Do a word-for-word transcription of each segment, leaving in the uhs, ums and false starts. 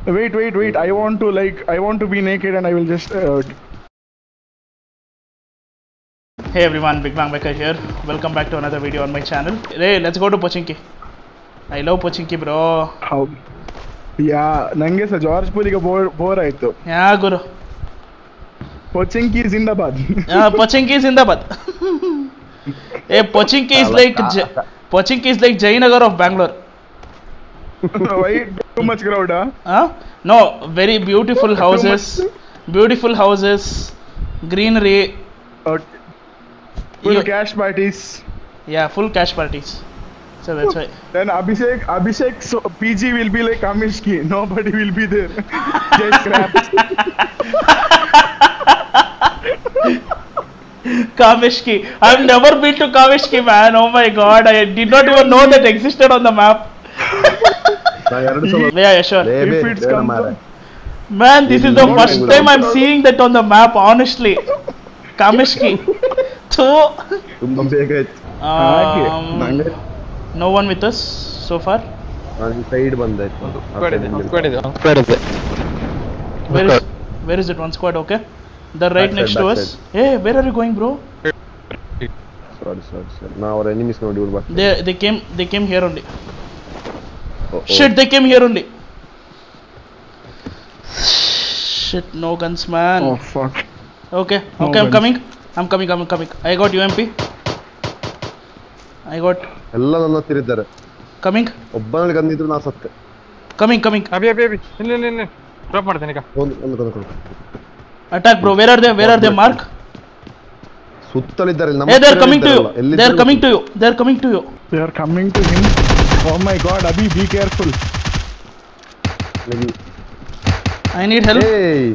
Wait, wait, wait. I want to like, I want to be naked and I will just. Uh... Hey everyone, Big Bang Becker here. Welcome back to another video on my channel. Hey, let's go to Pochinki. I love Pochinki, bro. How? Yeah, nange sa George Puliga bore bore aaytu. Yeah, guru. Pochinki Zindabad. Yeah, Pochinki Zindabad. Hey, Pochinki is like Pochinki is like Jayanagar of Bangalore. Why too much crowd? Huh? Huh? No, very beautiful houses, beautiful houses, greenery. Okay. Full You- cash parties. Yeah, full cash parties. So that's why. Then Abhishek, Abhishek, so P G will be like Kamishki. Nobody will be there. Just scraps. Kamishki. I've never been to Kamishki, man. Oh my god, I did not even know that existed on the map. Yeah, yeah, sure. If it's come to- Man, this is the No, first no, time no. I'm seeing that on the map, honestly. Kamishki. So, ತುಂಬಾ ಬೇಗ ಆಯ್ತು. ಹಾಗೆ, um, ನಂಗೆ no one with us so far. ನಾನು side ಬಂದಾಯ್ತು. Where is, where is it? One squad, okay. They're right Backside, next to us. backside. Hey, where are you going, bro? Sorry sorry sir ನಾ ಅವರ enemies ನೋಡಿ ಇವ್ರು ಬರ್ತಾರೆ. They they came they came here only. Oh, oh. Shit, they came here only. Shit, no guns, man. Oh fuck. Okay, No okay, I'm guns. coming. I'm coming, I'm coming. I got U M P. I got ಎಲ್ಲ ನನ್ನ ಹತ್ತಿರ ಇದ್ದಾರೆ. coming, ಒಬ್ಬನಲ್ಲಿ ಗಂದಿದ್ರು ನಾ ಸತ್ತೆ. coming, coming. Abhi Abhi Abhi ಇಲ್ಲ ಇಲ್ಲ ಇಲ್ಲ drop ಮಾಡ್ತೇನೆ ಈಗ. ಒಂದು ಒಂದು ಒಂದು ಒಂದು. Attack, bro. Where are they? Where are they? Mark. ಸುತ್ತಲಿದ್ದಾರೆ ನಮ್ಮ Hey, they're ಹತ್ತಿರ coming to you. ಇದ್ದಾರಲ್ಲ, ಎಲ್ಲಿದ್ದಾರೆ They're coming to you. They're coming to you. They are coming to him. Oh my god, Abhi, be careful. ಗೊತ್ತಿಲ್ಲ. I need help. ಏಯ್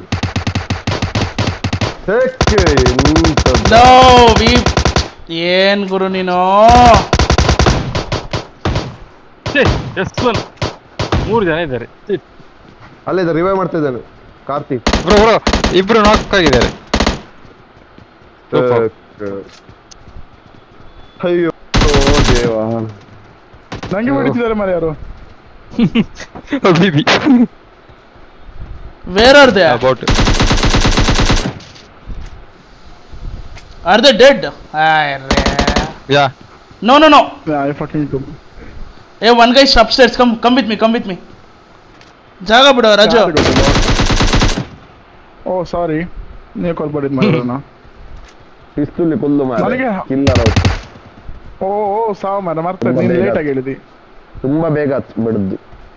ಹೇಕ್ಕೆ ಎಂತದ್ದು? No, we. ಏನ್ ಗುರು ನೀನು? S one ಮೂರು ಜನ ಇದ್ದಾರೆ. ಅಲ್ಲೇ ಇದೆ ರಿವೈವ್ ಮಾಡ್ತಾ ಇದ್ದಾನೆ ಕಾರ್ತಿಕ್. ಬ್ರೋ ಬ್ರೋ ಇಬ್ರು ನಾಕ್ ಆಗಿದ್ದಾರೆ. Super. ಅಯ್ಯೋ ದೇವ ನಂಗೆ ಹೊಡಿತಿದ್ದಾರೆ ಮಾರ ಯಾರು? ಅಭಿಬಿ Where are they? About Are they dead? Arre. ಯಾ No, no, no. Yeah, I fucking do. Hey, one guy is upstairs. Come, come with me. Come with me. ಜಾಗ ಬಿಡು ರಾಜು. Oh sorry. ನೀವು ಕಾಲ್ ಮಾಡಿದ್ ಮಾಡೋಣ. ಪಿಸ್ತೂಲಿ ಕೊಲ್ಲು ಮಾರ ನನಗೆ ಕಿಲ್ಲರ್ ಔಟ್. ಓ ಓ ಸಾವ್ ಮಾರ ಮರ್ತದೆ, ನೀನು ಲೇಟ್ ಆಗಿ ಹೇಳಿದಿ. ತುಂಬಾ ಬೇಗ ಬಿಡದ್ದು.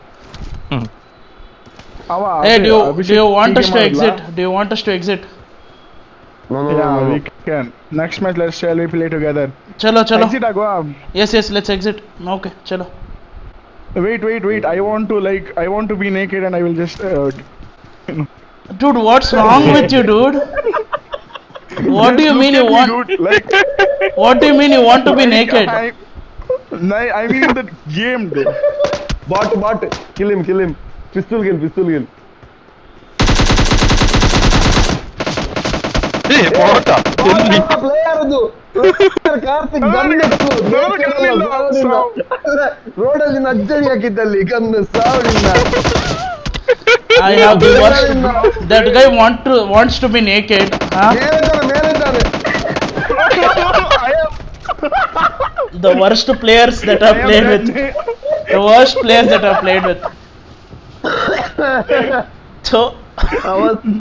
ಅವ Hey, do you, Abhishek do you want us to ಹೀಗೆ exit? ಮಾಡಲ್ಲ? Do you want us to exit? No no Yeah, no we can. Next match, let's shall we play together. ಚಲೋ ಚಲೋ. Exit ಆಗುವ. Yes, yes, let's exit. Okay, chalo. Wait, wait, wait. I want to like, I want to be naked and I will just. Uh, Dude, what's wrong with you, dude? What do you Look mean at you me, want? dude, like, What do you mean you want to be like, naked? I, no, I mean the game, dude. Bot bot kill him kill him pistol ಗಿಲ್ pistol ಗಿಲ್. ಏ ಬಾಟ ಎಲ್ಲಿ player ಅದು ಕಾರ್ತಿಕ್ ರೋಡಲ್ಲಿ ನಜ್ಜಡಿ ಹಾಕಿದ್ದಲ್ಲಿ ಗಂದು ಸಾವಿನಿಂದ. I have the worst. That guy want to wants to be naked, huh? ಮೇಲಿದ್ದಾನೆ ಮೇಲಿದ್ದಾನೆ. The worst players that I've played with. The worst players that I've played with. So. ಅವತ್ತು